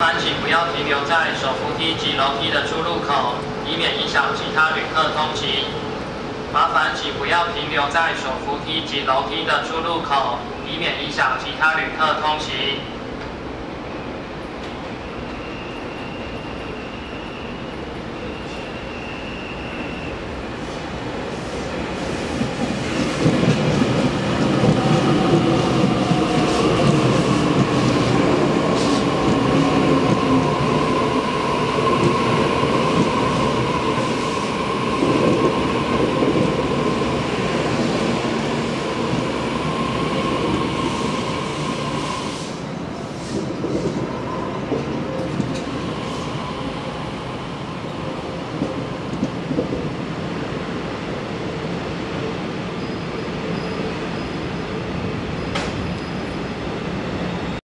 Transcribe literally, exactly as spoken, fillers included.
烦请不要停留在手扶梯及楼梯的出入口，以免影响其他旅客通行。麻烦请不要停留在手扶梯及楼梯的出入口，以免影响其他旅客通行。